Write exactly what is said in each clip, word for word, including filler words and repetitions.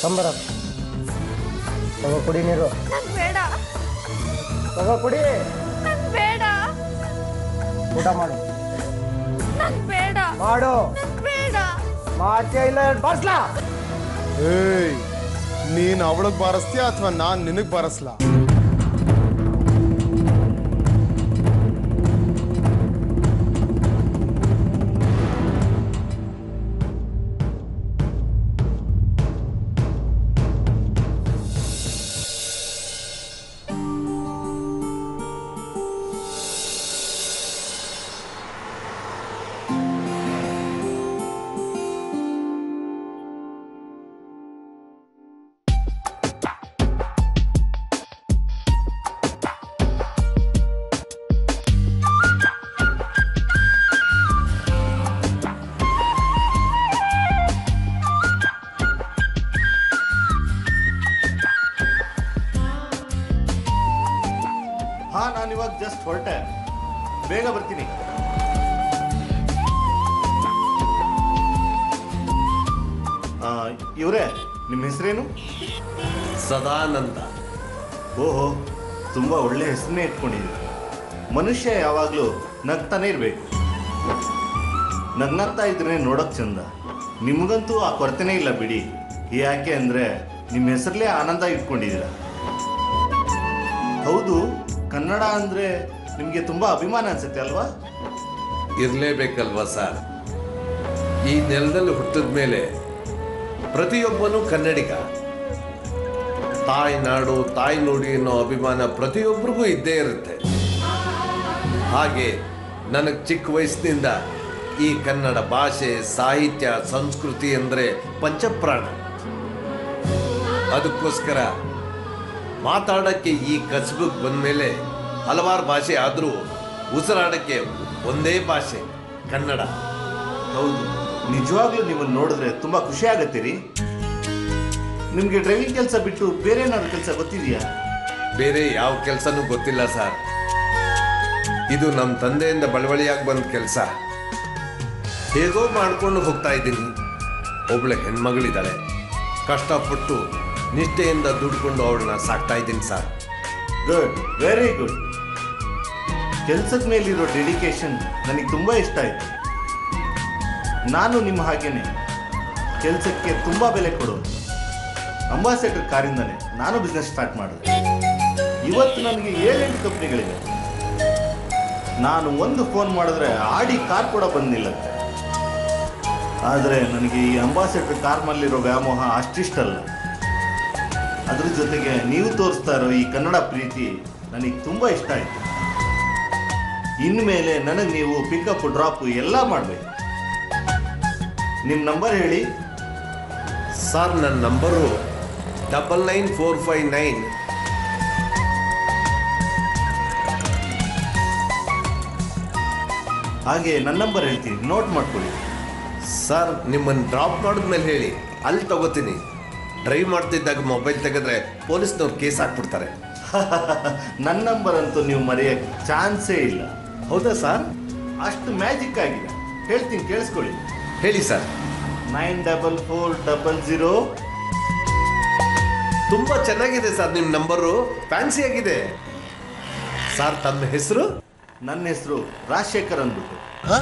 ತಂಬರ ತಗೋ ಕುಡಿ ನೀರು. ಬೇಡ. ತಗೋ ಕುಡಿ. ಬೇಡ. ಊಟ ಮಾಡು. ಬೇಡ ಮಾಡು. ಬೇಡ. ಮಾಡ್ತೀಯ ಇಲ್ಲ ಬಾರಿಸ್ಲಾ? ಏಯ್, ನೀನ್ ಅವಳಗ್ ಬಾರಿಸ್ತೀಯ ಅಥವಾ ನಾನ್ ನಿನಗ್ ಬಾರಿಸ್ಲಾ? ಹಾ, ನಾನು ಇವಾಗ ಜಸ್ಟ್ ಹೊರಟೆ, ಬೇಗ ಬರ್ತೀನಿ. ಇವರೇ, ನಿಮ್ಮ ಹೆಸರೇನು? ಸದಾನಂದ. ಓಹೋ, ತುಂಬ ಒಳ್ಳೆ ಹೆಸರನ್ನೇ ಇಟ್ಕೊಂಡಿದ್ದೀರಿ. ಮನುಷ್ಯ ಯಾವಾಗಲೂ ನಗ್ತಾನೆ ಇರಬೇಕು. ನಗ್ನಗ್ತಾ ಇದ್ರೆ ನೋಡೋಕೆ ಚಂದ. ನಿಮಗಂತೂ ಆ ಕೊರತೆನೇ ಇಲ್ಲ ಬಿಡಿ. ಯಾಕೆ ಅಂದರೆ ನಿಮ್ಮ ಹೆಸರಲ್ಲೇ ಆನಂದ ಇಟ್ಕೊಂಡಿದ್ದೀರ. ಹೌದು, ಕನ್ನಡ ಅಂದರೆ ನಿಮಗೆ ತುಂಬ ಅಭಿಮಾನ ಅನ್ಸುತ್ತೆ ಅಲ್ವಾ? ಇರಲೇಬೇಕಲ್ವಾ ಸರ್. ಈ ನೆಲದಲ್ಲಿ ಹುಟ್ಟಿದ ಮೇಲೆ ಪ್ರತಿಯೊಬ್ಬನೂ ಕನ್ನಡಿಗ. ತಾಯಿ ನಾಡು ತಾಯಿ ನುಡಿ ಅನ್ನೋ ಅಭಿಮಾನ ಪ್ರತಿಯೊಬ್ಬರಿಗೂ ಇದ್ದೇ ಇರುತ್ತೆ. ಹಾಗೆ ನನಗೆ ಚಿಕ್ಕ ವಯಸ್ಸಿನಿಂದ ಈ ಕನ್ನಡ ಭಾಷೆ, ಸಾಹಿತ್ಯ, ಸಂಸ್ಕೃತಿ ಅಂದರೆ ಪಂಚಪ್ರಾಣ. ಅದಕ್ಕೋಸ್ಕರ ಮಾತಾಡೋಕ್ಕೆ ಈ ಕಸಬಿಗೆ ಬಂದಮೇಲೆ ಹಲವಾರು ಭಾಷೆ ಆದರೂ ಉಸಿರಾಡೋಕ್ಕೆ ಒಂದೇ ಭಾಷೆ, ಕನ್ನಡ. ಹೌದು, ನಿಜವಾಗ್ಲೂ ನಿಮ್ಮನ್ನು ನೋಡಿದ್ರೆ ತುಂಬ ಖುಷಿ ಆಗತ್ತೀರಿ. ನಿಮಗೆ ಡ್ರೈವಿಂಗ್ ಕೆಲಸ ಬಿಟ್ಟು ಬೇರೆ ಏನಾದ್ರು ಕೆಲಸ ಗೊತ್ತಿದೆಯಾ? ಬೇರೆ ಯಾವ ಕೆಲಸನೂ ಗೊತ್ತಿಲ್ಲ ಸರ್. ಇದು ನಮ್ಮ ತಂದೆಯಿಂದ ಬಳುವಳಿಯಾಗಿ ಬಂದ ಕೆಲಸ. ಹೇಗೋ ಮಾಡ್ಕೊಂಡು ಹೋಗ್ತಾ ಇದ್ದೀನಿ. ಒಬ್ಳೆ ಹೆಣ್ಮಗಳಿದ್ದಾಳೆ. ಕಷ್ಟಪಟ್ಟು ನಿಷ್ಠೆಯಿಂದ ದುಡ್ಕೊಂಡು ಅವಳನ್ನ ಸಾಕ್ತಾ ಇದ್ದೀನಿ ಸರ್. Good, very good. ಕೆಲಸದ ಮೇಲಿರೋ ಡೆಡಿಕೇಶನ್ ನನಗೆ ತುಂಬ ಇಷ್ಟ ಆಯಿತು. ನಾನು ನಿಮ್ಮ ಹಾಗೇನೆ ಕೆಲಸಕ್ಕೆ ತುಂಬ ಬೆಲೆ ಕೊಡೋದು. ಅಂಬಾಸೆಡರ್ ಕಾರಿಂದನೇ ನಾನು ಬಿಸ್ನೆಸ್ ಸ್ಟಾರ್ಟ್ ಮಾಡಿದೆ. ಇವತ್ತು ನನಗೆ ಏಳೆಂಟು ಕಂಪ್ನಿಗಳಿವೆ. ನಾನು ಒಂದು ಫೋನ್ ಮಾಡಿದ್ರೆ ಆಡಿ ಕಾರ್ ಕೂಡ ಬಂದು ನಿಲ್ಲುತ್ತೆ. ಆದರೆ ನನಗೆ ಈ ಅಂಬಾಸೆಡರ್ ಕಾರ್ ಮೇಲಿರೋ ವ್ಯಾಮೋಹ ಅಷ್ಟಿಷ್ಟಲ್ಲ. ಅದ್ರ ಜೊತೆಗೆ ನೀವು ತೋರಿಸ್ತಾ ಇರೋ ಈ ಕನ್ನಡ ಪ್ರೀತಿ ನನಗೆ ತುಂಬ ಇಷ್ಟ ಆಯಿತು. ಇನ್ಮೇಲೆ ನನಗೆ ನೀವು ಪಿಕಪ್ ಡ್ರಾಪ್ ಎಲ್ಲ ಮಾಡಬೇಕು. ನಿಮ್ಮ ನಂಬರ್ ಹೇಳಿ ಸರ್. ನನ್ನ number double nine four five nine ಹಾಗೆ ನನ್ನ ನಂಬರ್ ಹೇಳ್ತೀನಿ, ನೋಟ್ ಮಾಡ್ಕೊಳ್ಳಿ. ಸರ್, ನಿಮ್ಮನ್ನು ಡ್ರಾಪ್ ಮಾಡಿದ್ಮೇಲೆ ಹೇಳಿ, ಅಲ್ಲಿ ತಗೋತೀನಿ. ಡ್ರೈವ್ ಮಾಡ್ತಿದ್ದಾಗ ಮೊಬೈಲ್ ತೆಗೆದ್ರೆ ಪೊಲೀಸ್ನವ್ರು ಕೇಸ್ ಹಾಕ್ಬಿಡ್ತಾರೆ. ನನ್ನ ನಂಬರ್ ಅಂತೂ ನೀವು ಮರೆಯೋಕ್ಕೆ ಚಾನ್ಸೇ ಇಲ್ಲ. ಹೌದಾ ಸರ್? ಅಷ್ಟು ಮ್ಯಾಜಿಕ್ ಆಗಿದೆ. ಹೇಳ್ತೀನಿ, ಕೇಳಿಸ್ಕೊಳ್ಳಿ. ಹೇಳಿ sir. Nine double four double zero. ತುಂಬ ಚೆನ್ನಾಗಿದೆ ಸರ್ ನಿಮ್ಮ ನಂಬರು, ಫ್ಯಾನ್ಸಿ ಆಗಿದೆ. ಸರ್, ತಮ್ಮ ಹೆಸರು? ನನ್ನ ಹೆಸರು ರಾಜಶೇಖರ್ ಅಂದ್ಬಿಟ್ಟು.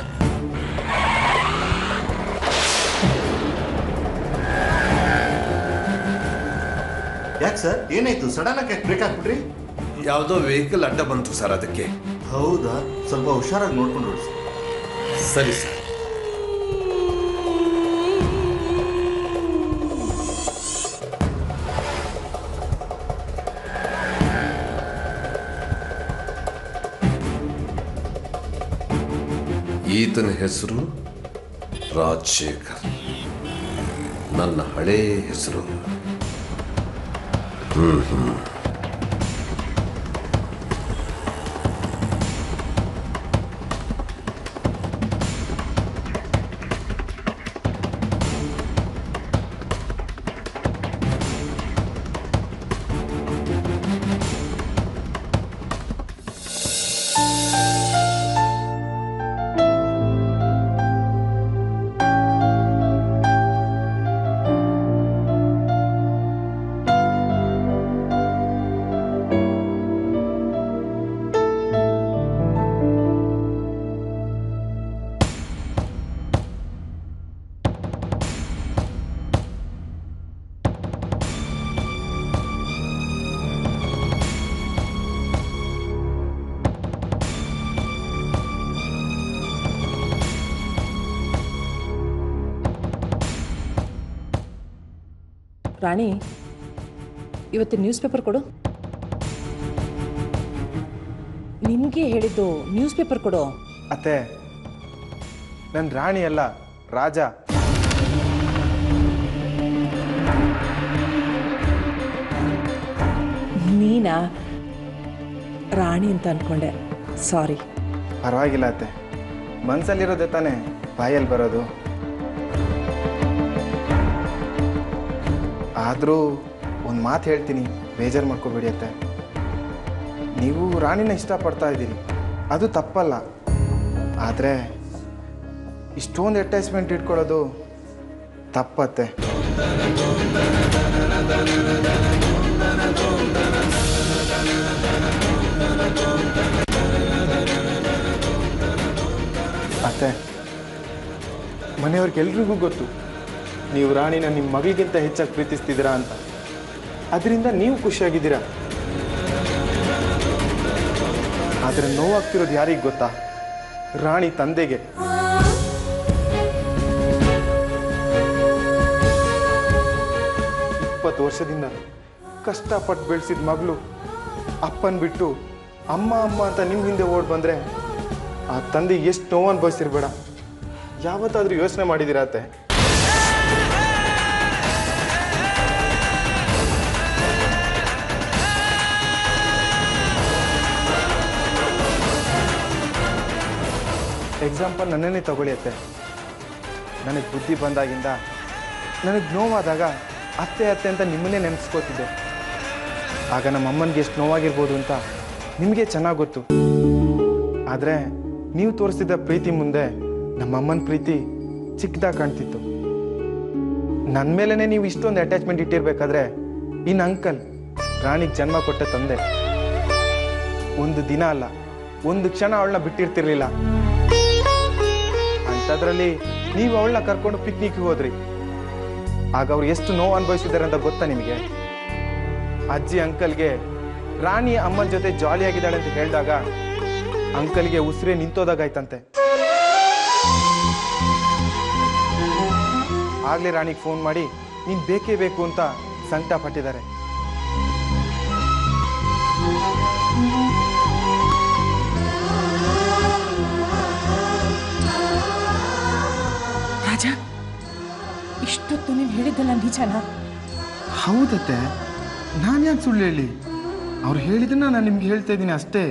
ಯಾಕೆ ಸರ್, ಏನಾಯ್ತು? ಸಡನ್ ಆಗಿ ಯಾಕೆ ಬ್ರೇಕ್ ಹಾಕ್ಬಿಟ್ರಿ? ಯಾವುದೋ ವೆಹಿಕಲ್ ಅಡ್ಡ ಬಂತು ಸರ್, ಅದಕ್ಕೆ. ಹೌದಾ? ಸ್ವಲ್ಪ ಹುಷಾರಾಗಿ ನೋಡ್ಕೊಂಡು ಓಡಿಸಿ. ಸರಿ ಸರ್. ಈತನ ಹೆಸರು ರಾಜಶೇಖರ್, ನನ್ನ ಹಳೇ ಹೆಸರು. ಹ್ಮ್ ಹ್ಮ್ ರಾಣಿ, ಇವತ್ತಿನ ನ್ಯೂಸ್ ಪೇಪರ್ ಕೊಡು. ನಿನಗೆ ಹೇಳಿದ್ದು ನ್ಯೂಸ್ ಪೇಪರ್ ಕೊಡು. ಅತ್ತೆ, ನನ್ನ ರಾಣಿ ಅಲ್ಲ, ರಾಜ. ನೀನಾ? ರಾಣಿ ಅಂತ ಅಂದ್ಕೊಂಡೆ, ಸಾರಿ. ಪರವಾಗಿಲ್ಲ ಅತ್ತೆ, ಮನಸ್ಸಲ್ಲಿರೋದೇ ತಾನೇ ಬಾಯಲ್ಲಿ ಬರೋದು. ಆದರೂ ಒಂದು ಮಾತು ಹೇಳ್ತೀನಿ, ಬೇಜಾರು ಮಾಡ್ಕೋಬೇಡಿ ಅತ್ತೆ. ನೀವು ರಾಣಿನ ಇಷ್ಟಪಡ್ತಾ ಇದ್ದೀರಿ, ಅದು ತಪ್ಪಲ್ಲ. ಆದರೆ ಇಷ್ಟೊಂದು ಅಟ್ಯಾಚ್ಮೆಂಟ್ ಇಟ್ಕೊಳ್ಳೋದು ತಪ್ಪತ್ತೆ. ಅತ್ತೆ, ಮನೆಯವ್ರಿಗೆಲ್ರಿಗೂ ಗೊತ್ತು ನೀವು ರಾಣಿನ ನಿಮ್ಮ ಮಗಳಿಗಿಂತ ಹೆಚ್ಚಾಗಿ ಪ್ರೀತಿಸ್ತಿದ್ದೀರಾ ಅಂತ. ಅದರಿಂದ ನೀವು ಖುಷಿಯಾಗಿದ್ದೀರಾ. ಆದರೆ ನೋವಾಗ್ತಿರೋದು ಯಾರಿಗೆ ಗೊತ್ತಾ? ರಾಣಿ ತಂದೆಗೆ. ಇಪ್ಪತ್ತು ವರ್ಷದಿಂದ ಕಷ್ಟಪಟ್ಟು ಬೆಳೆಸಿದ ಮಗಳು ಅಪ್ಪನ ಬಿಟ್ಟು ಅಮ್ಮ ಅಮ್ಮ ಅಂತ ನಿಮ್ಮ ಹಿಂದೆ ಓಡ್ ಬಂದರೆ ಆ ತಂದೆ ಎಷ್ಟು ನೋವು ಅನುಭವಿಸಿರ್ಬೇಡ. ಯಾವತ್ತಾದ್ರೂ ಯೋಚನೆ ಮಾಡಿದ್ದೀರಾ ಅತ್ತೆ? ಎಕ್ಸಾಂಪಲ್ ನನ್ನನ್ನೇ ತಗೊಳ್ಳಿ ಅತ್ತೆ. ನನಗೆ ಬುದ್ಧಿ ಬಂದಾಗಿಂದ ನನಗೆ ನೋವಾದಾಗ ಅತ್ತೆ ಅತ್ತೆ ಅಂತ ನಿಮ್ಮನ್ನೇ ನೆನೆಸ್ಕೋತಿದ್ದೆ. ಆಗ ನಮ್ಮ ಅಮ್ಮನಿಗೆ ಎಷ್ಟು ನೋವಾಗಿರ್ಬೋದು ಅಂತ ನಿಮಗೆ ಚೆನ್ನಾಗಿ ಗೊತ್ತು. ಆದರೆ ನೀವು ತೋರಿಸಿದ ಪ್ರೀತಿ ಮುಂದೆ ನಮ್ಮಮ್ಮನ ಪ್ರೀತಿ ಚಿಕ್ಕದಾಗಿ ಕಾಣ್ತಿತ್ತು. ನನ್ನ ಮೇಲೇ ನೀವು ಇಷ್ಟೊಂದು ಅಟ್ಯಾಚ್ಮೆಂಟ್ ಇಟ್ಟಿರ್ಬೇಕಾದ್ರೆ ಇನ್ನು ಅಂಕಲ್ ರಾಣಿಗೆ ಜನ್ಮ ಕೊಟ್ಟ ತಂದೆ ಒಂದು ದಿನ ಅಲ್ಲ, ಒಂದು ಕ್ಷಣ ಅವಳನ್ನ ಬಿಟ್ಟಿರ್ತಿರ್ಲಿಲ್ಲ. ಅಂಥದ್ರಲ್ಲಿ ನೀವು ಅವಳನ್ನ ಕರ್ಕೊಂಡು ಪಿಕ್ನಿಕ್ಗೆ ಹೋದ್ರಿ. ಆಗ ಅವ್ರು ಎಷ್ಟು ನೋವು ಅನುಭವಿಸಿದ್ದಾರೆ ಅಂತ ಗೊತ್ತಾ ನಿಮಗೆ? ಅಜ್ಜಿ ಅಂಕಲ್ಗೆ ರಾಣಿ ಅಮ್ಮನ ಜೊತೆ ಜಾಲಿಯಾಗಿದ್ದಾಳೆ ಅಂತ ಹೇಳಿದಾಗ ಅಂಕಲ್ಗೆ ಉಸಿರೇ ನಿಂತೋದಾಗಾಯ್ತಂತೆ. ಆಗ್ಲೇ ರಾಣಿಗೆ ಫೋನ್ ಮಾಡಿ ನೀನ್ ಬೇಕೇ ಬೇಕು ಅಂತ ಸಂಕಟ ಪಟ್ಟಿದ್ದಾರೆ. ರಾಜ, ಇಷ್ಟೊತ್ತು ನೀನು ಹೇಳಿದ್ದಲ್ಲ ನಿಜನಾ? ಹೌದತ್ತೆ, ನಾನು ಯಾಕೆ ಸುಳ್ಳು ಹೇಳಿ? ಅವ್ರು ಹೇಳಿದ್ದನ್ನ ನಾನು ನಿಮ್ಗೆ ಹೇಳ್ತಾ ಇದ್ದೀನಿ ಅಷ್ಟೇ.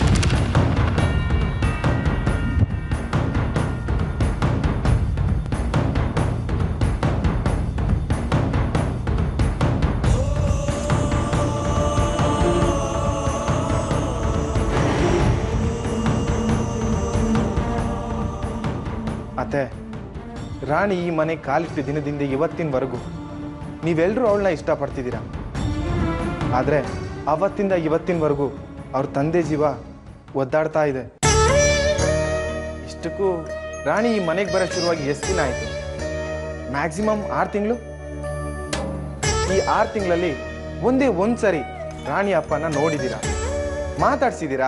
ಅತ್ತೆ, ರಾಣಿ ಈ ಮನೆ ಕಾಲಿಟ್ಟ ದಿನದಿಂದ ಇವತ್ತಿನವರೆಗೂ ನೀವೆಲ್ಲರೂ ಅವಳನ್ನ ಇಷ್ಟಪಡ್ತಿದ್ದೀರಾ. ಆದರೆ ಅವತ್ತಿಂದ ಇವತ್ತಿನವರೆಗೂ ಅವ್ರ ತಂದೆ ಜೀವ ಒದ್ದಾಡ್ತಾ ಇದೆ. ಇಷ್ಟಕ್ಕೂ ರಾಣಿ ಈ ಮನೆಗೆ ಬರೋ ಶುರುವಾಗಿ ಎಷ್ಟು ದಿನ ಆಯಿತು? ಮ್ಯಾಕ್ಸಿಮಮ್ ಆರು ತಿಂಗಳು. ಈ ಆರು ತಿಂಗಳಲ್ಲಿ ಒಂದೇ ಒಂದು ಸರಿ ರಾಣಿ ಅಪ್ಪನ ನೋಡಿದ್ದೀರಾ, ಮಾತಾಡ್ಸಿದ್ದೀರಾ?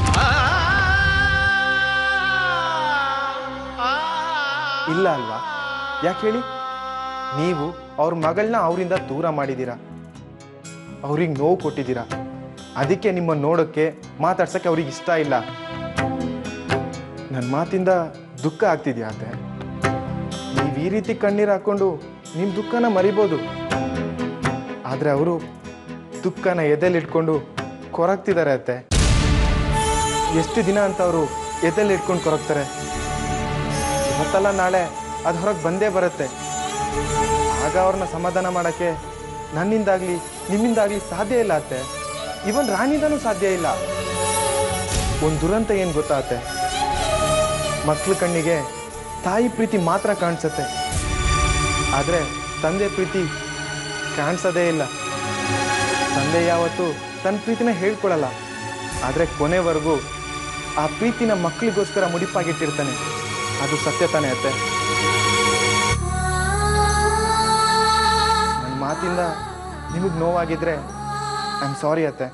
ಇಲ್ಲ ಅಲ್ವಾ? ಯಾಕೆ ಹೇಳಿ? ನೀವು ಅವ್ರ ಮಗಳನ್ನ ಅವರಿಂದ ದೂರ ಮಾಡಿದ್ದೀರಾ, ಅವ್ರಿಗೆ ನೋವು ಕೊಟ್ಟಿದ್ದೀರಾ. ಅದಕ್ಕೆ ನಿಮ್ಮನ್ನು ನೋಡೋಕ್ಕೆ ಮಾತಾಡ್ಸೋಕ್ಕೆ ಅವ್ರಿಗೆ ಇಷ್ಟ ಇಲ್ಲ. ನನ್ನ ಮಾತಿಂದ ದುಃಖ ಆಗ್ತಿದ್ಯಾ ಅತ್ತೆ? ನೀವು ಈ ರೀತಿ ಕಣ್ಣೀರು ಹಾಕ್ಕೊಂಡು ನಿಮ್ಮ ದುಃಖನ ಮರಿಬೋದು. ಆದರೆ ಅವರು ದುಃಖನ ಎದೆಲಿಟ್ಕೊಂಡು ಕೊರಗ್ತಿದ್ದಾರೆ ಅತ್ತೆ. ಎಷ್ಟು ದಿನ ಅಂತ ಅವರು ಎದೆಲಿಟ್ಕೊಂಡು ಕೊರಗ್ತಾರೆ? ಇವತ್ತಲ್ಲ ನಾಳೆ ಅದು ಹೊರಗೆ ಬಂದೇ ಬರುತ್ತೆ. ಆಗ ಅವ್ರನ್ನ ಸಮಾಧಾನ ಮಾಡೋಕ್ಕೆ ನನ್ನಿಂದಾಗಲಿ ನಿಮ್ಮಿಂದಾಗಲಿ ಸಾಧ್ಯ ಇಲ್ಲ ಅತ್ತೆ. ಇವನ್ ರಾಣಿದನೂ ಸಾಧ್ಯ ಇಲ್ಲ. ಒಂದು ದುರಂತ ಏನು ಗೊತ್ತಾಗತ್ತೆ? ಮಕ್ಕಳ ಕಣ್ಣಿಗೆ ತಾಯಿ ಪ್ರೀತಿ ಮಾತ್ರ ಕಾಣಿಸುತ್ತೆ, ಆದರೆ ತಂದೆ ಪ್ರೀತಿ ಕಾಣಿಸೋದೇ ಇಲ್ಲ. ತಂದೆ ಯಾವತ್ತೂ ತನ್ನ ಪ್ರೀತಿನ ಹೇಳ್ಕೊಳಲ್ಲ, ಆದರೆ ಕೊನೆವರೆಗೂ ಆ ಪ್ರೀತಿನ ಮಕ್ಕಳಿಗೋಸ್ಕರ ಮುಡಿಪಾಗಿಟ್ಟಿರ್ತಾನೆ. ಅದು ಸತ್ಯ ತಾನೇ ಅತ್ತೆ? ನನ್ನ ಮಾತಿಂದ ನಿಮಗೆ ನೋವಾಗಿದ್ರೆ ಐ ಆಮ್ ಸಾರಿ ಅತ್ತೆ.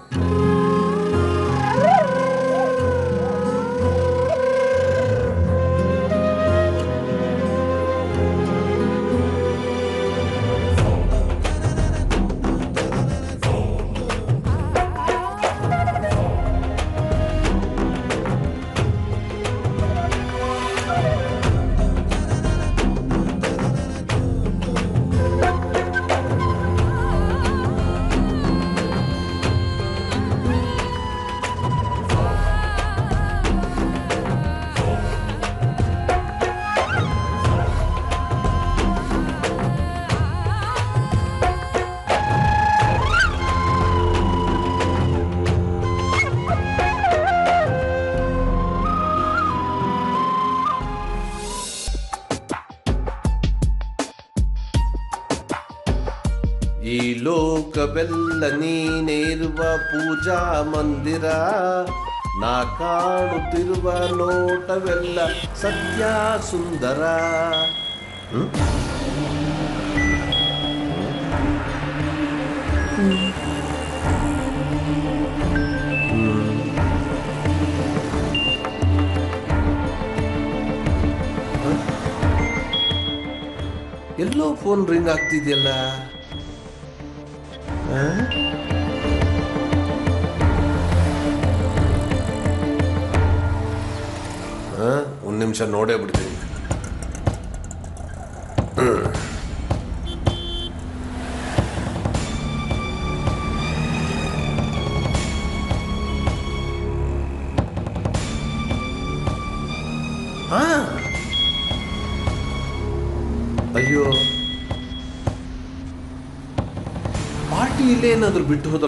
ಈ ಲೋಕವೆಲ್ಲ ನೀನೇ ಇರುವ ಪೂಜಾ ಮಂದಿರ, ನಾ ಕಾಣುತ್ತಿರುವ ನೋಟವೆಲ್ಲ ಸತ್ಯ ಸುಂದರ. ಹ್ಮ್? ಎಲ್ಲೋ ಫೋನ್ ರಿಂಗ್ ಆಗ್ತಿದೆಯಲ್ಲ. ಒಂದು ನಿಮಿಷ ನೋಡೇ ಬಿಡ್ತೀನಿ. ಹಾ, ಅಯ್ಯೋ, ಪಾರ್ಟಿ ಇಲ್ಲೇ ಏನಾದ್ರು ಬಿಟ್ಟು ಹೋದ್ರ?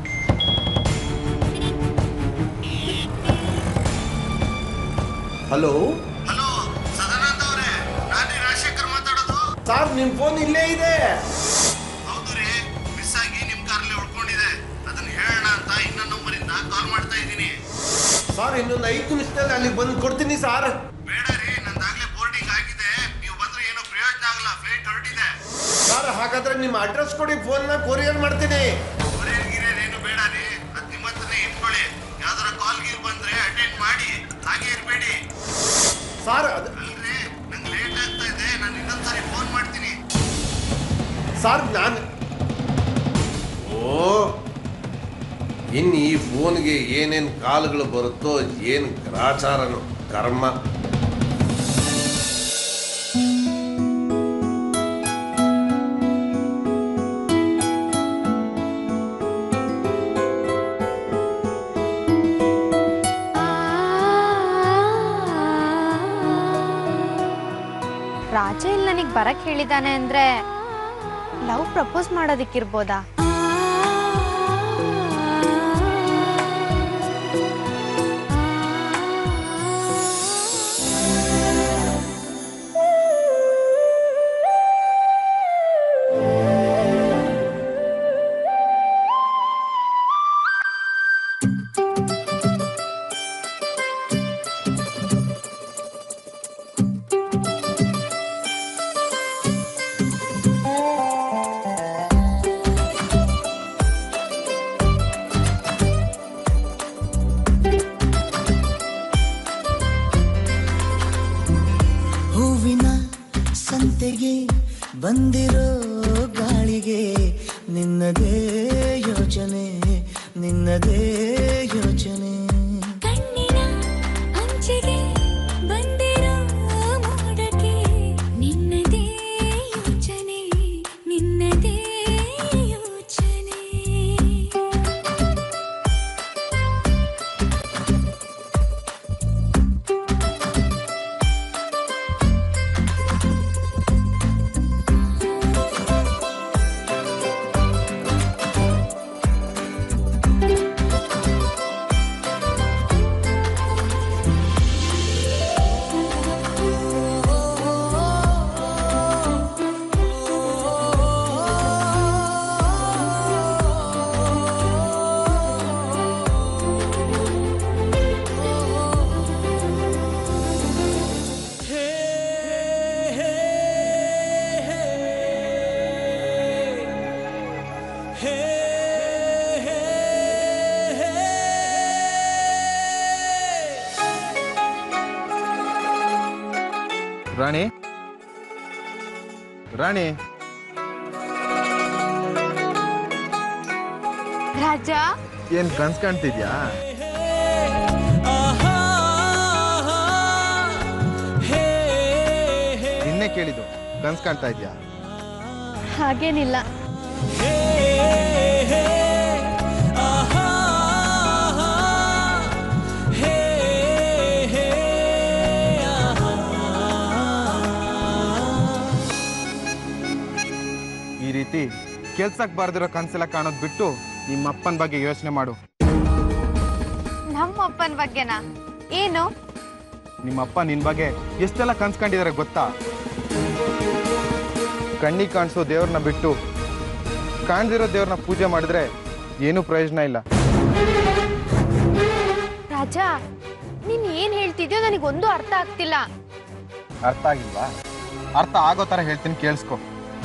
ಹಲೋ ಹಲೋ, ಸದಾನಂದ ಅವರೇ, ನಾನು ರಾಜಶೇಖರ್ ಮಾತಾಡೋದು. ಸರ್, ನಿಮ್ ಫೋನ್ ಇಲ್ಲೇ ಇದೆ. ಹೌದು ರೀ, ಮಿಸ್ ಆಗಿ ನಿಮ್ ಕಾರಲ್ಲಿ ಉಳ್ಕೊಂಡಿದೆ. ಅದನ್ನ ಹೇಳೋಣ ಅಂತ ಇನ್ನೊಂದು ನಂಬರಿಂದ ಕಾಲ್ ಮಾಡ್ತಾ ಇದ್ದೀನಿ. ಸರ್, ಇನ್ನೊಂದು ಐದು ನಿಮಿಷದಲ್ಲಿ ಅಲ್ಲಿಗೆ ಬಂದು ಕೊಡ್ತೀನಿ ಸರ್. ಬೇಡ ರೀ, ನಂದಾಗ್ಲೇ ಬೋರ್ಡಿಂಗ್ ಆಗಿದೆ. ನೀವು ಬಂದ್ರೆ ಏನೋ ಪ್ರಯೋಜನ ಆಗಲ್ಲ, ಫ್ಲೈಟ್ ಹೊರಟಿದೆ. ಸರ್, ಹಾಗಾದ್ರೆ ನಿಮ್ಮ ಅಡ್ರೆಸ್ ಕೊಡಿ, ಫೋನ್ ನ ಕೊರಿಯರ್ ಮಾಡ್ತೀನಿ. ಕೊರಿಯರ್ ಗಿರಿಯರ್ ಏನು ಬೇಡ ರೀ, ಅದ್ ನಿಮ್ಮ ಹತ್ರನೇ ಇಟ್ಕೊಳ್ಳಿ. ಯಾವ್ದಾರ ಕಾಲ್ ಗೀಲ್ ಬಂದ್ರೆ ಅಟೆಂಡ್ ಮಾಡಿ, ಹಾಗೆ ಇರ್ಬೇಡಿ. ಸರ್, ಅದು ಅಲ್ರಿ, ನಂಗೆ ಲೇಟ್ ಆಗ್ತಾ ಇದೆ, ನಾನು ಇನ್ನೊಂದ್ಸರಿ ಫೋನ್ ಮಾಡ್ತೀನಿ. ಸರ್, ನಾನು ಓ ಇನ್ನು ಈ ಫೋನ್ಗೆ ಏನೇನು ಕಾಲ್ಗಳು ಬರುತ್ತೋ, ಏನು ಗ್ರಾಚಾರನು ಕರ್ಮ. ರಾಜ ಇಲ್ಲಿ ನನಗೆ ಬರಕ್ ಹೇಳಿದಾನೆ ಅಂದ್ರೆ ಲವ್ ಪ್ರಪೋಸ್ ಮಾಡೋದಿಕ್ಕಿರ್ಬೋದಾ? ಬಂದಿರೋ ಗಾಳಿಗೆ ನಿನ್ನದೇ ಯೋಚನೆ, ನಿನ್ನದೇ ಯೋಚನೆ. ಕಣ್ಣಿನ ಅಂಚಿಗೆ ಬಂದಿರೋ ಮೋಡಕ್ಕೆ ನಿನ್ನದೇ ಯೋಚನೆ, ನಿನ್ನದೇ ಯೋಚನೆ. ರಾಣಿ, ರಾಣಿ, ರಾಜ, ಏನ್ ಕನ್ಸ್ ಕಾಣ್ತಿದ್ಯಾ? ನಿನ್ನೆ ಕೇಳಿದ್ದು, ಕನ್ಸ್ ಕಾಣ್ತಾ ಇದ್ಯಾ? ಹಾಗೇನಿಲ್ಲ. ಈ ರೀತಿ ಕೆಲ್ಸಕ್ಕೆ ಬಾರ್ದಿರೋ ಕನ್ಸೆಲ್ಲ ಕಾಣೋದ್ ಬಿಟ್ಟು ನಿಮ್ಮ ಅಪ್ಪನ ಬಗ್ಗೆ ಯೋಚನೆ ಮಾಡು. ನಮ್ಮ ಅಪ್ಪನ ಬಗ್ಗೆನಾ? ಏನು? ನಿಮ್ಮಪ್ಪ ನಿನ್ ಬಗ್ಗೆ ಎಷ್ಟೆಲ್ಲ ಕನ್ಸ್ಕೊಂಡಿದ್ದಾರೆ ಗೊತ್ತಾ? ಕಣ್ಣಿಗೆ ಕಾಣಿಸೋ ದೇವ್ರನ್ನ ಬಿಟ್ಟು ಕಾಣ್ದಿರೋ ದೇವ್ರನ್ನ ಪೂಜೆ ಮಾಡಿದ್ರೆ ಏನೂ ಪ್ರಯೋಜನ ಇಲ್ಲ. ರಾಜ, ನೀನ್ ಏನ್ ಹೇಳ್ತಿದ್ಯೋ ನನಗೊಂದು ಅರ್ಥ ಆಗ್ತಿಲ್ಲ. ಅರ್ಥ ಆಗಿಲ್ವಾ? ಅರ್ಥ ಆಗೋ ಥರ ಹೇಳ್ತೀನಿ, ಕೇಳಿಸ್ಕೊ.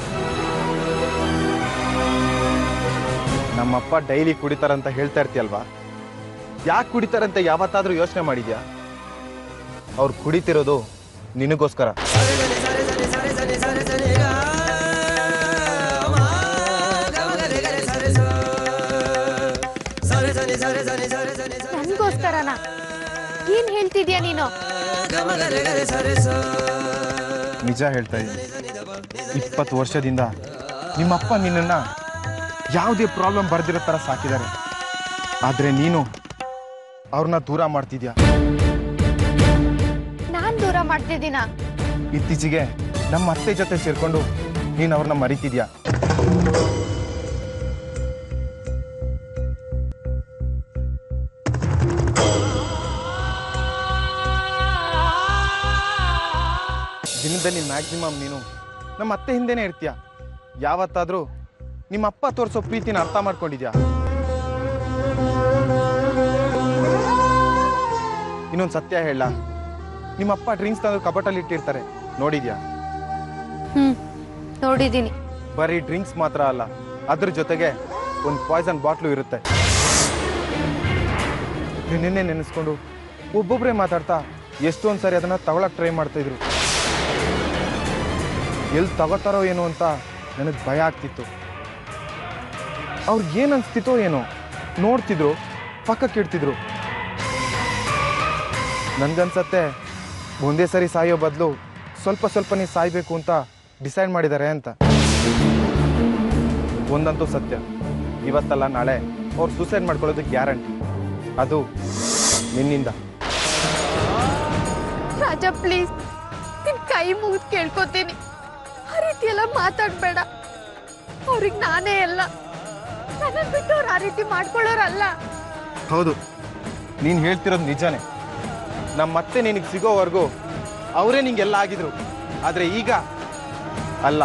ನಮ್ಮಪ್ಪ ಡೈಲಿ ಕುಡಿತಾರಂತ ಹೇಳ್ತಾ ಇರ್ತೀಯಲ್ವಾ, ಯಾಕೆ ಕುಡಿತಾರಂತ ಯಾವತ್ತಾದ್ರೂ ಯೋಚನೆ ಮಾಡಿದ್ಯಾ? ಅವ್ರು ಕುಡಿತಿರೋದು ನಿನಗೋಸ್ಕರ. ನನ್ಗೋಸ್ಕರನಾ? ಏನ್ ಹೇಳ್ತಿದ್ಯಾ ನೀನು? ನಿಜ ಹೇಳ್ತಾ ಇದ್ದೀನಿ. ಇಪ್ಪತ್ತು ವರ್ಷದಿಂದ ನಿಮ್ಮಪ್ಪ ನಿನ್ನನ್ನ ಯಾವುದೇ ಪ್ರಾಬ್ಲಮ್ ಬರ್ದಿರೋ ಥರ ಸಾಕಿದ್ದಾರೆ. ಆದ್ರೆ ನೀನು ಅವ್ರನ್ನ ದೂರ ಮಾಡ್ತಿದ್ಯಾ. ನಾನ್ ದೂರ ಮಾಡ್ತಿದ್ದೀನ? ಇತ್ತೀಚೆಗೆ ನಮ್ಮ ಅತ್ತೆ ಜೊತೆ ಸೇರ್ಕೊಂಡು ನೀನು ಅವ್ರನ್ನ ಮರಿತಿದ್ಯಾ. ದಿನದಲ್ಲಿ ಮ್ಯಾಕ್ಸಿಮಮ್ ನೀನು ನಮ್ಮ ಅತ್ತೆ ಹಿಂದೆನೇ ಇರ್ತೀಯ. ಯಾವತ್ತಾದ್ರೂ ನಿಮ್ಮ ಅಪ್ಪ ತೋರಿಸೋ ಪ್ರೀತಿನ ಅರ್ಥ ಮಾಡ್ಕೊಂಡಿದ್ಯಾ? ಇನ್ನೊಂದು ಸತ್ಯ ಹೇಳ, ನಿಮ್ಮಪ್ಪ ಡ್ರಿಂಕ್ಸ್ ತಂದು ಕಬಟಲ್ಲಿ ಇಟ್ಟಿರ್ತಾರೆ, ನೋಡಿದ್ಯಾ? ಹ್ಮ್, ನೋಡಿದ್ದೀನಿ. ಬರೀ ಡ್ರಿಂಕ್ಸ್ ಮಾತ್ರ ಅಲ್ಲ, ಅದ್ರ ಜೊತೆಗೆ ಒಂದು ಪಾಯ್ಸನ್ ಬಾಟ್ಲು ಇರುತ್ತೆ. ನಿನ್ನೆ ನೆನೆಸ್ಕೊಂಡು ಒಬ್ಬೊಬ್ಬರೇ ಮಾತಾಡ್ತಾ ಎಷ್ಟೊಂದು ಸಾರಿ ಅದನ್ನ ತಗೊಳಕ್ ಟ್ರೈ ಮಾಡ್ತಾ ಇದ್ರು. ಎಲ್ಲಿ ತಗೋತಾರೋ ಏನೋ ಅಂತ ನನಗೆ ಭಯ ಆಗ್ತಿತ್ತು. ಅವ್ರಿಗೆ ಏನು ಅನಿಸ್ತಿತ್ತೋ ಏನೋ, ನೋಡ್ತಿದ್ರು, ಪಕ್ಕಕ್ಕೆ ಇಡ್ತಿದ್ರು. ನನ್ಗನ್ಸತ್ತೆ ಒಂದೇ ಸರಿ ಸಾಯೋ ಬದಲು ಸ್ವಲ್ಪ ಸ್ವಲ್ಪನೇ ಸಾಯ್ಬೇಕು ಅಂತ ಡಿಸೈಡ್ ಮಾಡಿದ್ದಾರೆ ಅಂತ. ಒಂದಂತೂ ಸತ್ಯ, ಇವತ್ತಲ್ಲ ನಾಳೆ ಅವ್ರು ಸೂಸೈಡ್ ಮಾಡ್ಕೊಳ್ಳೋದು ಗ್ಯಾರಂಟಿ. ಅದು ನಿನ್ನಿಂದ. ರಾಜ, ಪ್ಲೀಸ್ ನಿನ್ ಕೈ ಮುಗಿದು ಕೇಳ್ಕೊತೀನಿ, ಆ ರೀತಿ ಎಲ್ಲ ಮಾತಾಡ್ಬೇಡ. ಅವ್ರಿಗೆ ನಾನೇ ಎಲ್ಲ, ನನ್ನ ಬಿಟ್ಟು ಅವ್ರು ಆ ರೀತಿ ಮಾಡ್ಕೊಳ್ಳೋರಲ್ಲ. ಹೌದು, ನೀನು ಹೇಳ್ತಿರೋದು ನಿಜಾನೇ. ನಮ್ಮತ್ತೆ ನಿನಗೆ ಸಿಗೋವರೆಗೂ ಅವರೇ ನಿಂಗೆಲ್ಲ ಆಗಿದ್ರು. ಆದರೆ ಈಗ ಅಲ್ಲ.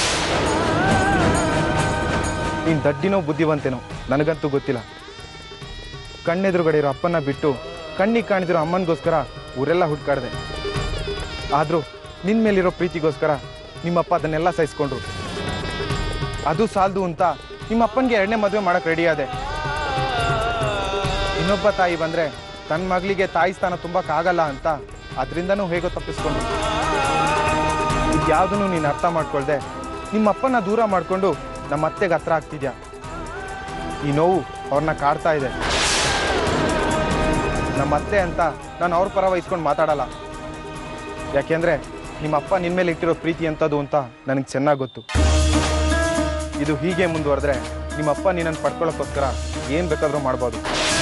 ನೀನು ದಡ್ಡಿನೋ ಬುದ್ಧಿವಂತೇನೋ ನನಗಂತೂ ಗೊತ್ತಿಲ್ಲ. ಕಣ್ಣೆದುರುಗಡೆ ಇರೋ ಅಪ್ಪನ ಬಿಟ್ಟು ಕಣ್ಣಿಗೆ ಕಾಣಿದಿರೋ ಅಮ್ಮನಿಗೋಸ್ಕರ ಊರೆಲ್ಲ ಹುಡ್ಕಾಡ್ದೆ. ಆದರೂ ನಿನ್ನ ಮೇಲಿರೋ ಪ್ರೀತಿಗೋಸ್ಕರ ನಿಮ್ಮಪ್ಪ ಅದನ್ನೆಲ್ಲ ಸಹಿಸ್ಕೊಂಡ್ರು. ಅದು ಸಾಲದು ಅಂತ ನಿಮ್ಮಪ್ಪನಿಗೆ ಎರಡನೇ ಮದುವೆ ಮಾಡೋಕೆ ರೆಡಿ ಆದೆ. ಇನ್ನೊಬ್ಬ ತಾಯಿ ಬಂದರೆ ತನ್ನ ಮಗಳಿಗೆ ತಾಯಿ ಸ್ಥಾನ ತುಂಬಕ್ಕಾಗಲ್ಲ ಅಂತ ಅದರಿಂದನೂ ಹೇಗೋ ತಪ್ಪಿಸ್ಕೊಂಡು, ಇದ್ಯಾವುದನ್ನು ನೀನು ಅರ್ಥ ಮಾಡ್ಕೊಳ್ದೆ ನಿಮ್ಮಪ್ಪನ ದೂರ ಮಾಡಿಕೊಂಡು ನಮ್ಮ ಅತ್ತೆಗೆ ಹತ್ರ ಆಗ್ತಿದ್ಯಾ. ಈ ನೋವು ಅವ್ರನ್ನ ಕಾಡ್ತಾ ಇದೆ. ನಮ್ಮ ಅತ್ತೆ ಅಂತ ನಾನು ಅವ್ರ ಪರ ವಹಿಸ್ಕೊಂಡು ಮಾತಾಡಲ್ಲ. ಯಾಕೆಂದರೆ ನಿಮ್ಮಪ್ಪ ನಿನ್ನ ಮೇಲೆ ಇಟ್ಟಿರೋ ಪ್ರೀತಿ ಎಂಥದ್ದು ಅಂತ ನನಗೆ ಚೆನ್ನಾಗಿ ಗೊತ್ತು. ಇದು ಹೀಗೆ ಮುಂದುವರೆದ್ರೆ ನಿಮ್ಮಪ್ಪ ನಿನ್ನನ್ನು ಪಡ್ಕೊಳ್ಳೋಕ್ಕೋಸ್ಕರ ಏನು ಬೇಕಾದರೂ ಮಾಡ್ಬೋದು.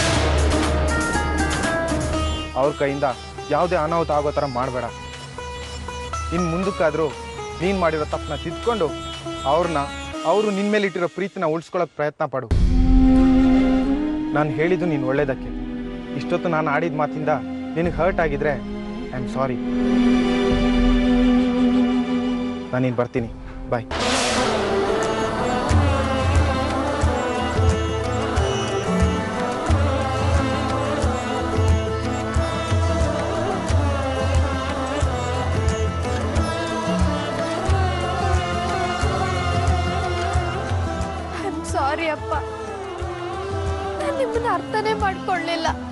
ಅವ್ರ ಕೈಯಿಂದ ಯಾವುದೇ ಅನಾಹುತ ಆಗೋ ಥರ ಮಾಡಬೇಡ. ಇನ್ನು ಮುಂದಕ್ಕಾದರೂ ನೀನು ಮಾಡಿರೋ ತಪ್ಪನ್ನ ತಿದ್ಕೊಂಡು ಅವ್ರನ್ನ ಅವರು ನಿನ್ನ ಮೇಲೆ ಇಟ್ಟಿರೋ ಪ್ರೀತಿನ ಉಳಿಸ್ಕೊಳ್ಳೋಕೆ ಪ್ರಯತ್ನ ಪಡು. ನಾನು ಹೇಳಿದ್ದು ನೀನು ಒಳ್ಳೇದಕ್ಕೆ. ಇಷ್ಟೊತ್ತು ನಾನು ಆಡಿದ ಮಾತಿಂದ ನಿನಗೆ ಹರ್ಟ್ ಆಗಿದ್ರೆ ಐ ಆಮ್ ಸಾರಿ. ನಾನಿನ್ನು ಬರ್ತೀನಿ, ಬಾಯ್. ಸಾರಿ ಅಪ್ಪ, ನಾನು ನಿಮ್ಮನ್ನ ಅರ್ಥನೇ ಮಾಡ್ಕೊಳ್ಳಿಲ್ಲ.